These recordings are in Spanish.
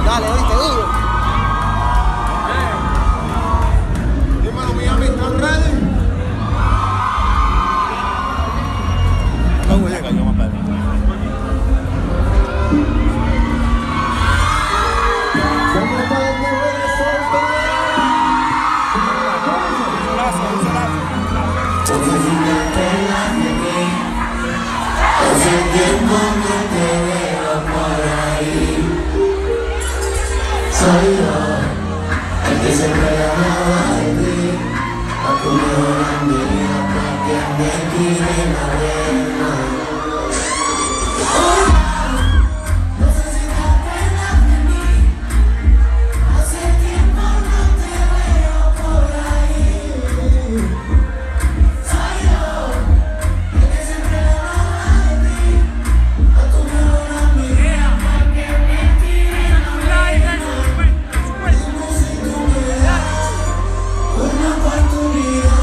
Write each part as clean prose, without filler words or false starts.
Dale, viste, duro. Dímelo, Miami, ¿están ready? No llega, yo más tarde. Hace tiempo que te veo por ahí. Soy yo, el que siempre hablaba de ti. A tu mejor amiga para que me tire la vena. No sé si te acuerdas de mí. Hace tiempo no te veo por ahí. Soy yo, el que siempre hablaba de ti. A tu mejor amiga para que me tire la vena. Dime si tú me das una oportunidad.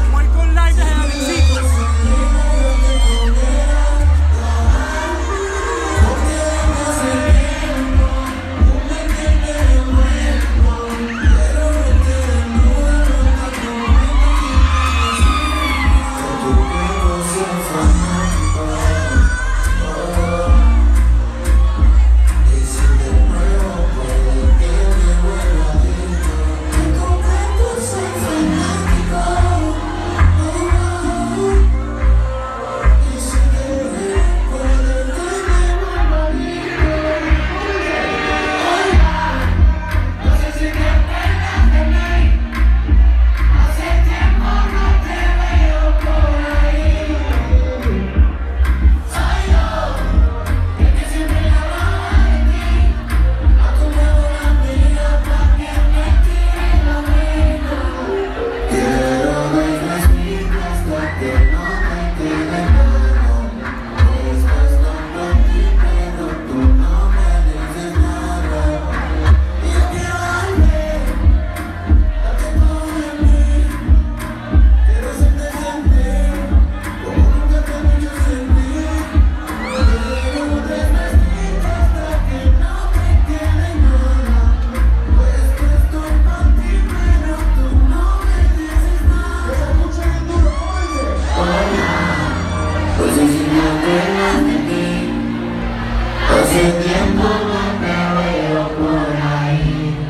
Hace tiempo no te veo por ahí.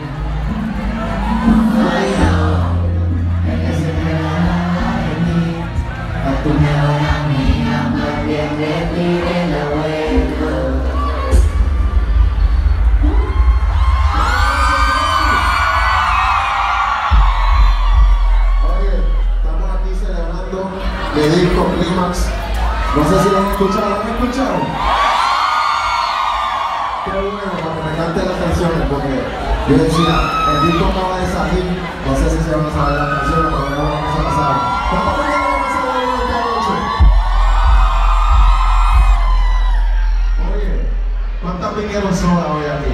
Soy yo, el que siempre hablaba de ti. A tu mejor amiga más bien te tire la vuelta. Oye, estamos aquí celebrando el disco Clímax. No sé si lo han escuchado, ¿lo han escuchado? Qué bueno, para que me cante las canciones, porque yo decía, el disco acaba de salir, no sé si se van a saber las canciones, pero no vamos a pasar. ¿Cuántas personas vamos a celebrar esta noche? Oye, ¿cuántas piqueros sobran hoy aquí?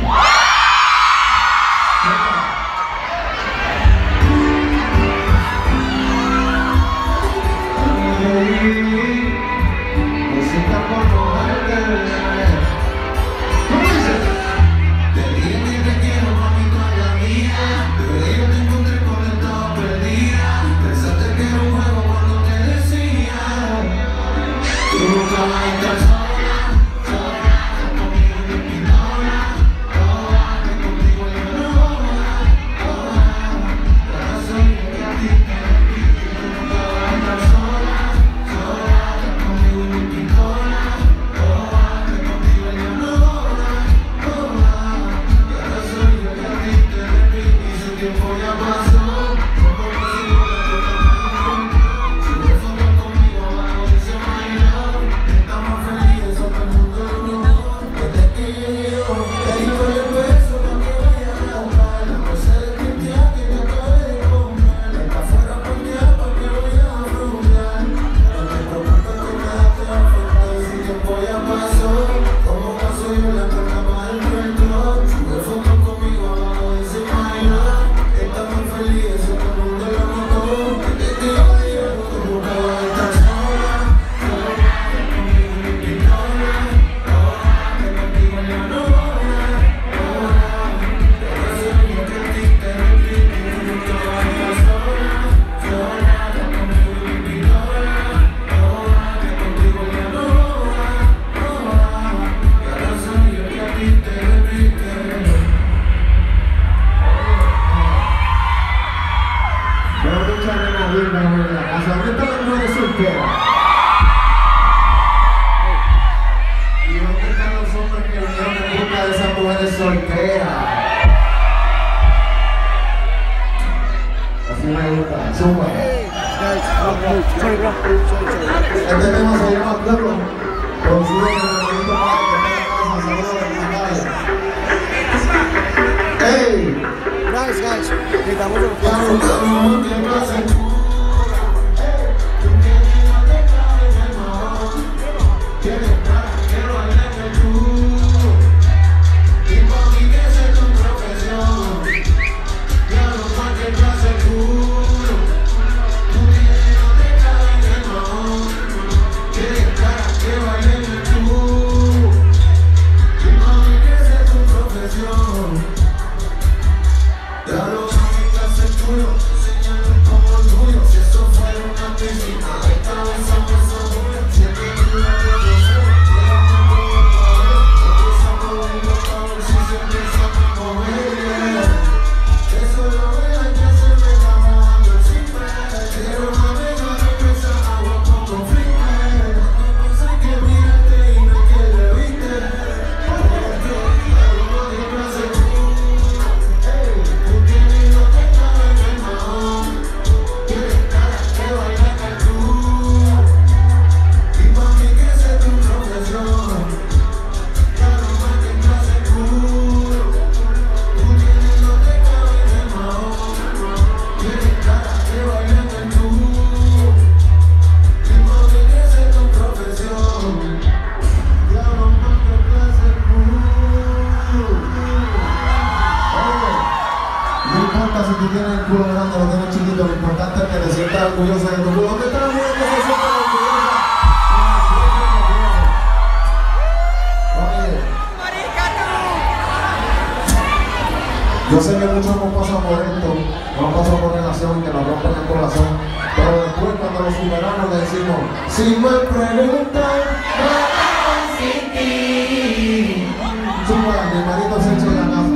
Música por cogerte. ¿Cómo dice? Te dije que te quiero, mami, tú eres la mía. Pero yo te encontré conectado, perdida. Pensaste que era un juego cuando te decía. Tú nunca vas a estar sola, sola, conmigo ni pistola. Oh, Guys, necesitamos un Si tú tienes el culo grande, lo tienes chiquito, lo importante es que te sientas orgullosa de tu culo. ¿Dónde está la mujer que se sienta orgullosa? Oye, yo sé que muchos hemos pasado por esto, hemos pasado por relaciones que nos rompen el corazón, pero después cuando lo superamos le decimos, si me preguntan, me quedo sin ti. Chupa, mi marido se echa en la casa.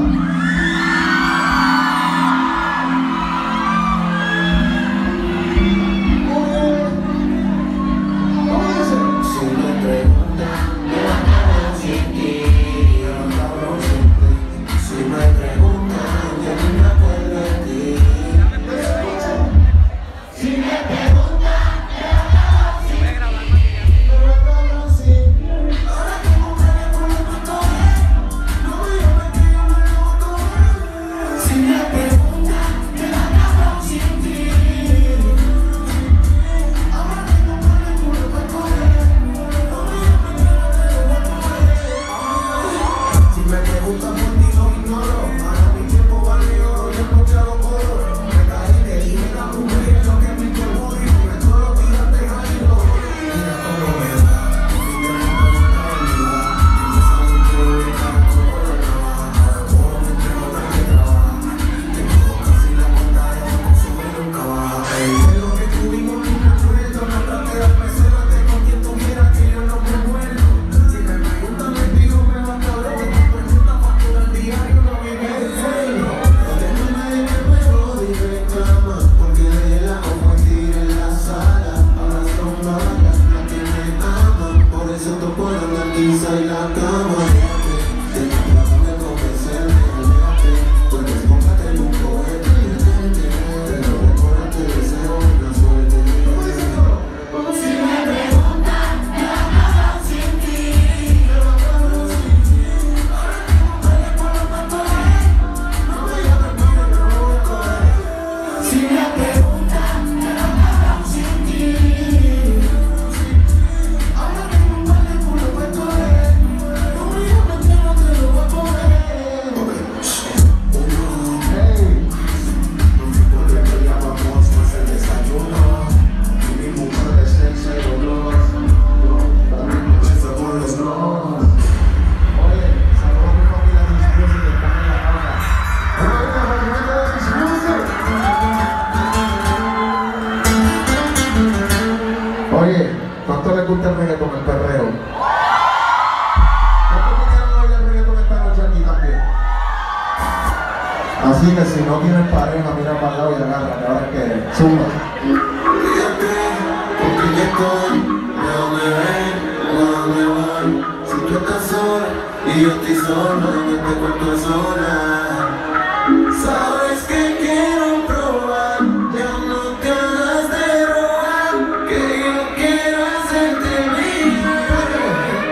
Oye, ¿cuánto les gusta el reggaetón, el perreo? ¿Cuántos me quieren oír el reggaetón esta noche aquí también? Así que si no tienes pareja, mira para el lado y agarra, que ahora que zumba. Porque ya estoy, de donde ven, de donde voy. Si tú estás sola y yo estoy solo, en este cuarto de sola. Sabes que quiero probar, ya no te hagas de robar, que yo quiero hacerte mía.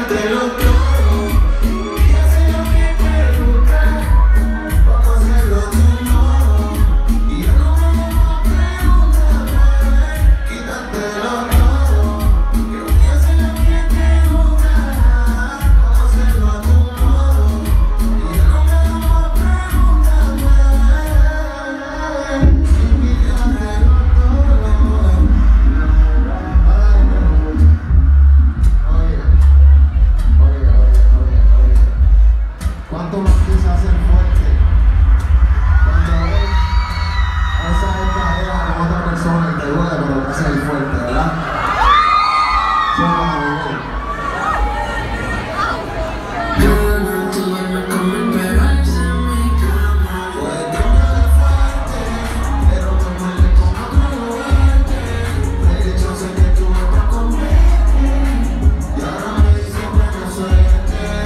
quitártelo todo. Y hacer lo que te gusta, vamos a hacerlo a tu modo. Y yo no me voy a preguntar, quitártelo todo. Quiero que hacer lo que te gusta, vamos a hacerlo a tu modo. Y yo no me voy a preguntar, quitártelo todo. ¿Cuánto más que se hacen fuerte cuando ves esa pareja con otra persona y te duele, pero te hace el fuerte, ¿verdad? Son para vivir. Yo no tuve como esperarse en mi cama. Puede que me haga fuerte, pero me muerde como otro fuerte. De hecho sé que tú me vas a comerte y ahora me dices buena suerte.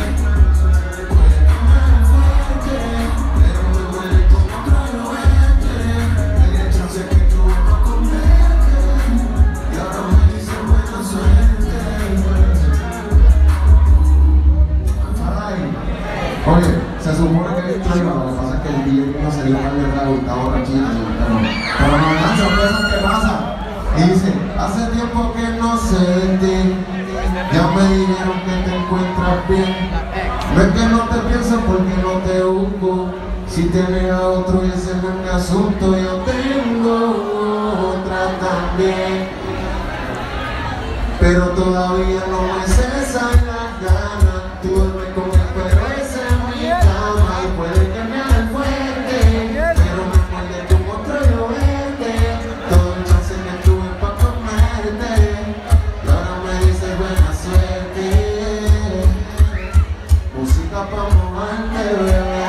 Oye, se supone que es traigo, lo que pasa es que el DJ no se dio mal de trago y está borrachito, pero no dan sorpresas que pasan. Y dice, hace tiempo que no sé de ti, ya me dijeron que te encuentras bien. No es que no te pienso porque no te busco, si tienes a otro y ese no es mi asunto, yo tengo otra también. Pero todavía no me cesan las ganas, tú duermes con el perro ese en mi cama y puede que me haga el fuerte, pero me muerde como otro llorente. Todo el chance que tuve pa' comerte y ahora me dices buena suerte. Música pa' moverte, bebé.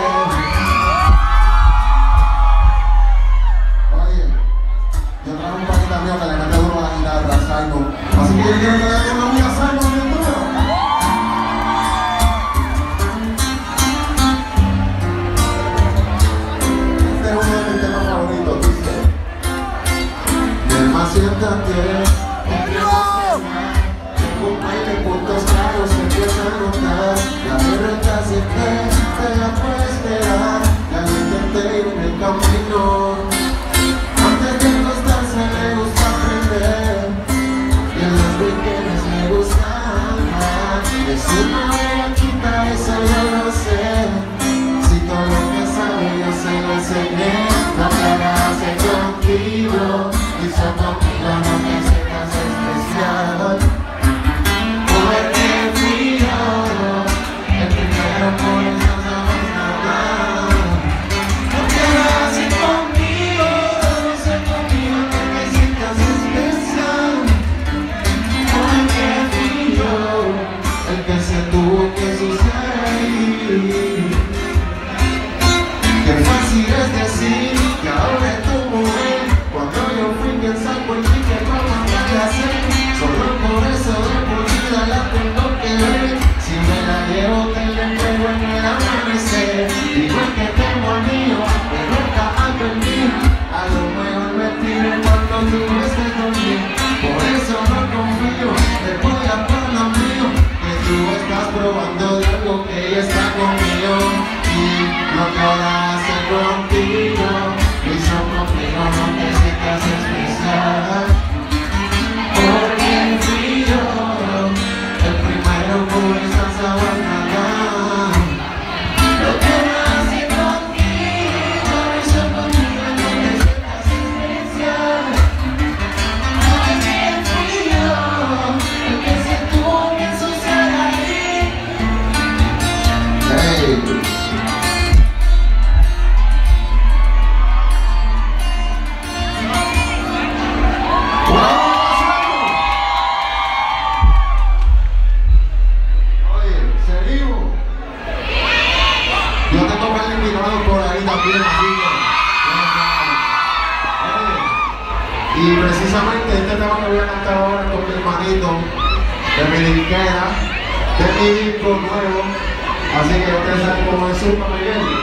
Oye, yo traigo un paquete mío que le mete duro a la guitarra, Simon. Así que yo quiero que le den una mía a Simon bien duro. Este es uno de mis temas favoritos, dice. Siéntate, tengo un baile, puntos claros, se empieza a notar. La guerra casi que te la puedo esperar. Ya lo intenté ir en el camino. Antes de acostarse le gusta aprender. Y en los weekends me gusta amar. Es una bellaquita, eso yo lo sé. Si todo lo que sabe yo se lo enseñé. La cara hace contigo. Y son conmigo no me sientas especial. Porque fui yo el primero por eso no vas nada. Porque lo haces conmigo, no sé conmigo que me sientas especial. Porque fui yo el que se tuvo que suceder ahí. Qué fácil es decir que ahora es tu mujer, cuando yo fui quien sacó el ticket para mandarla a hacer. Solo por eso de por vida la tengo que ver. Si me la llevo te la entrego en el amanecer. Igual que tengo al mío, que nunca aprendí. A lo mejor me tiro cuando tú estés conmigo. Por eso no confío, te voy a lo mío. Que tú estás probando de algo que ella está conmigo. Y lo que ahora hace contigo, lo hizo conmigo, no te sientas especial. Porque fui yo el primero por esa sabana. Lo que hace contigo, lo hizo conmigo, no te sientas especial. Porque fui yo el que se tuvo que ensuciar ahí. Hey. Y precisamente este tema que voy a cantar ahora es con mi hermanito de mi disquera, de mi disco nuevo. Así que ustedes saben cómo es Zumba Miguel.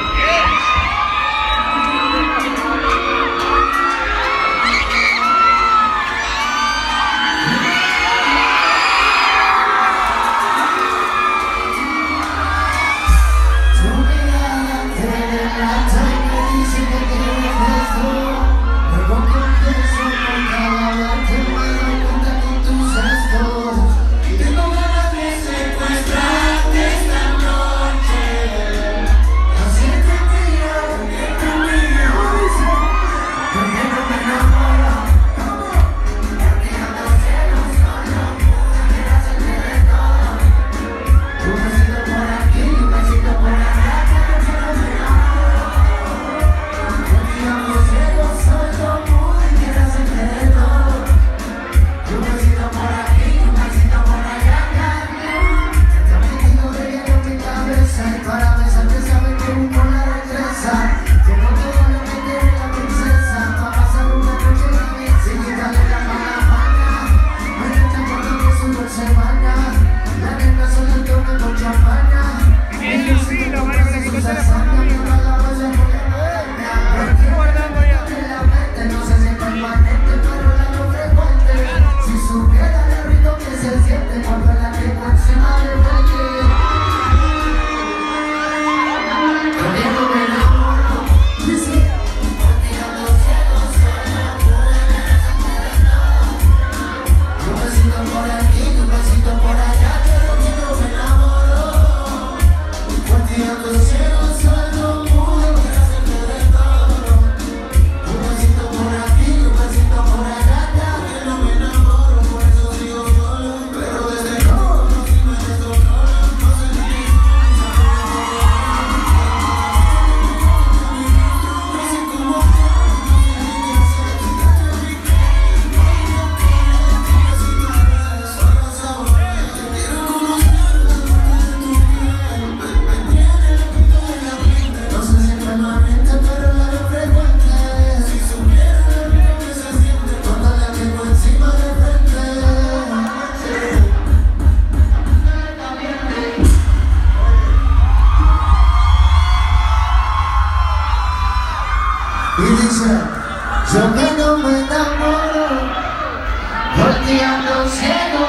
dice, yo que no me enamoro, por ti ando ciego.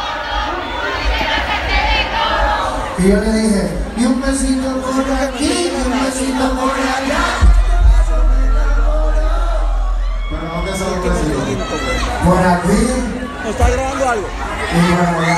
Y yo le dije, y un besito por aquí, y un besito por allá. Pero ¿dónde son los besitos? Por aquí. ¿No está grabando algo? Y por allá.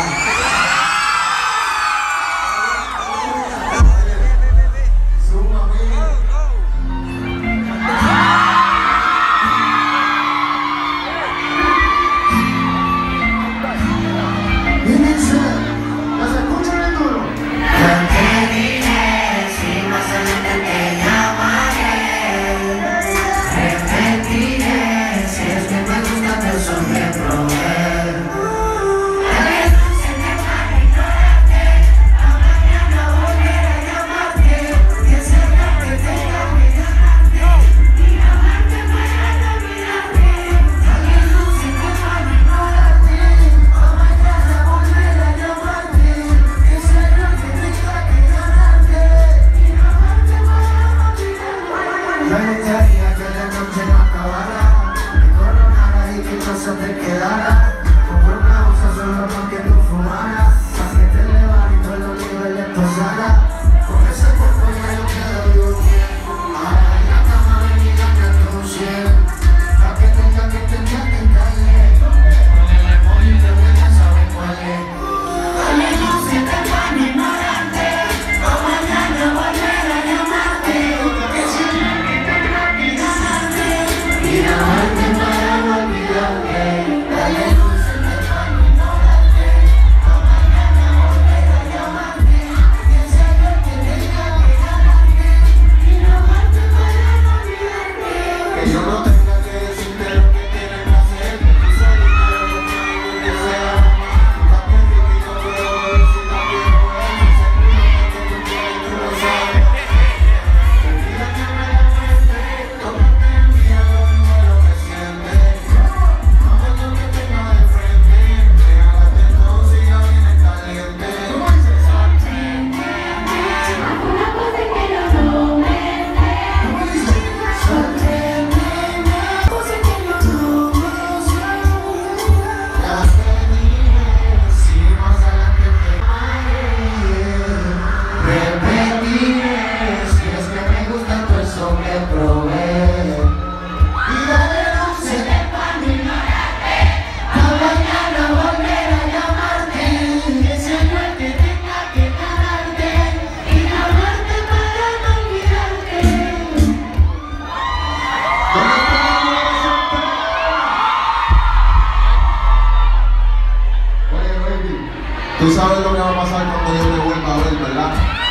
Tú sabes lo que va a pasar cuando yo te vuelva a ver, ¿verdad?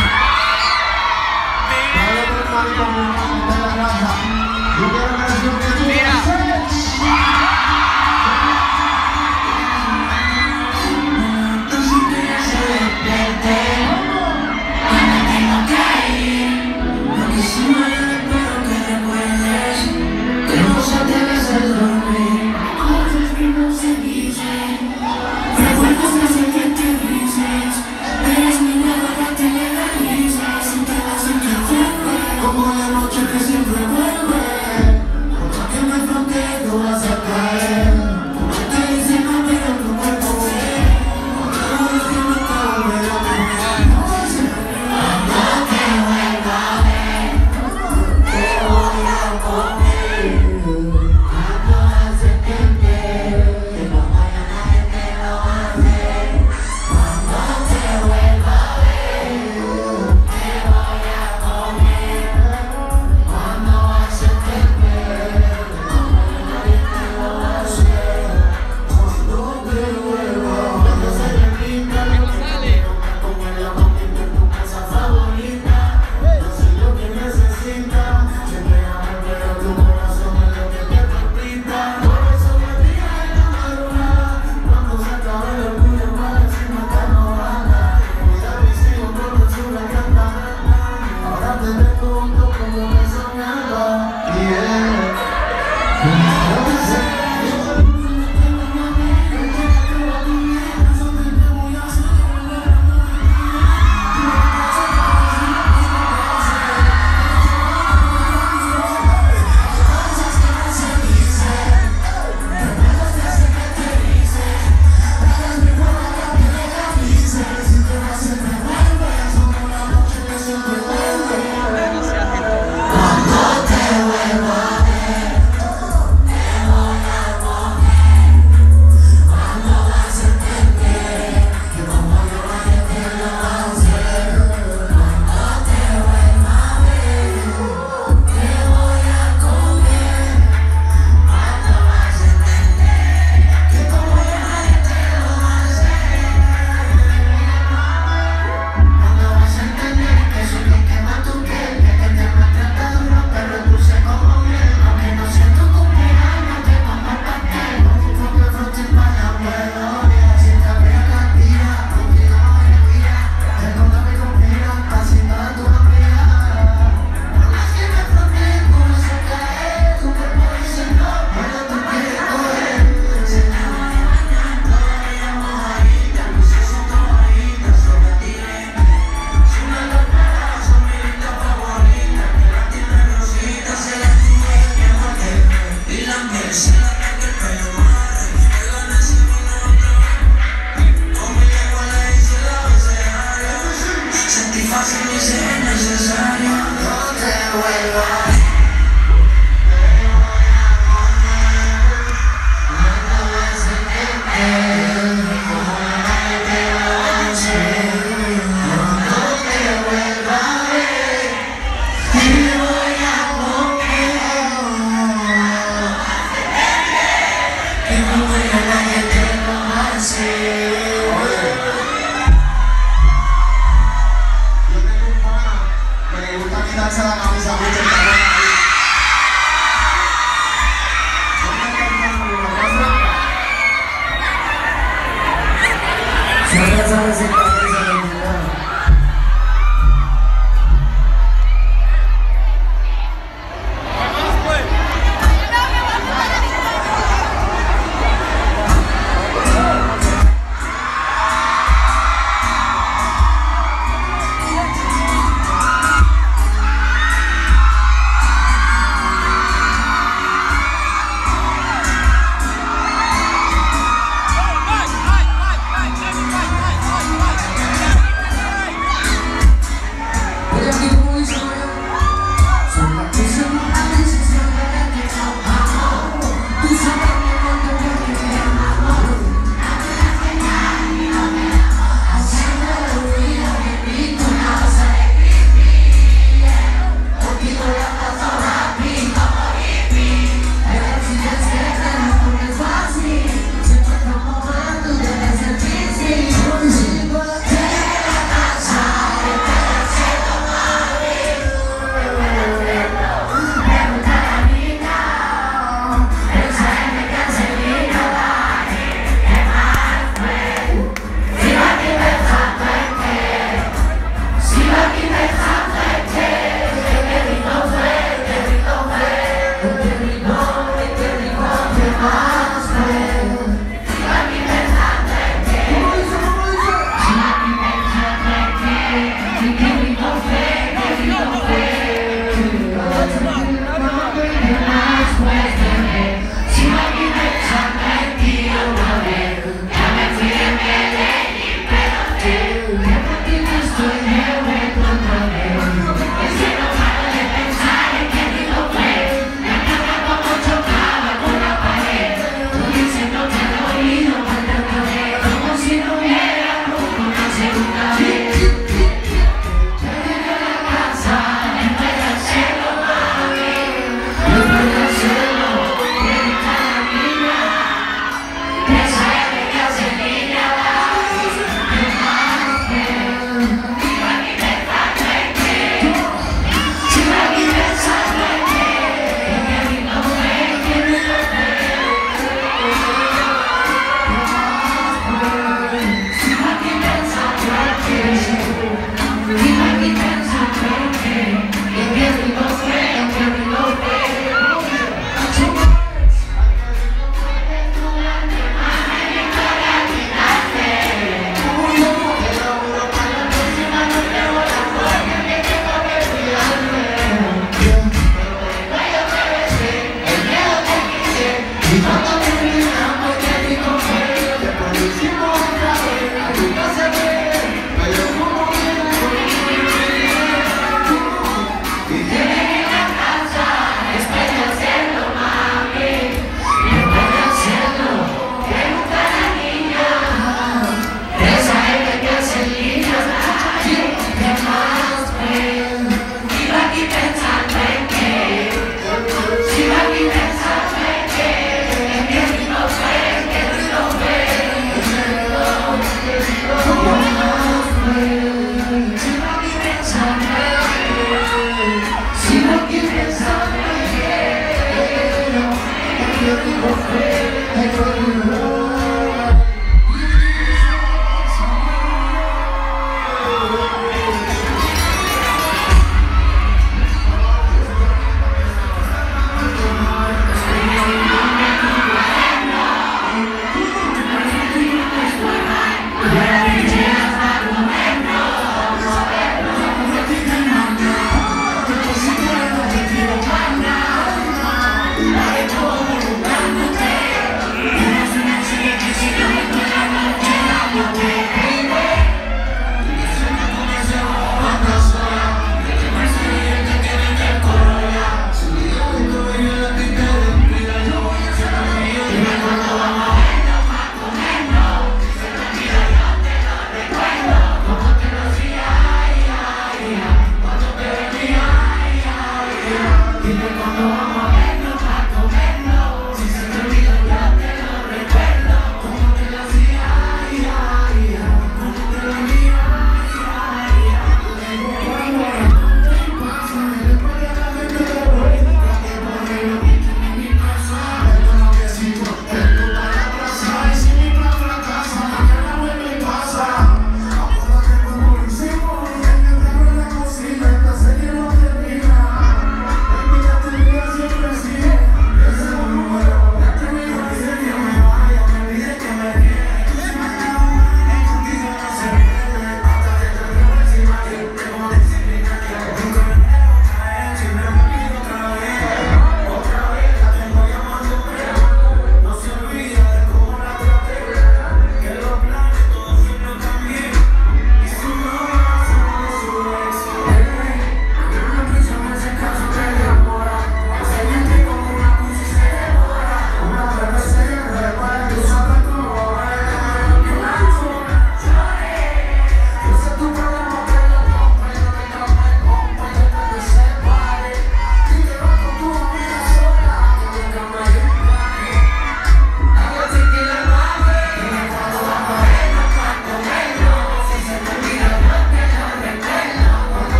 Dale, mi hermanito, mi hermano, está en la granja. Yo quiero una canción que tú Como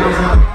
Gracias.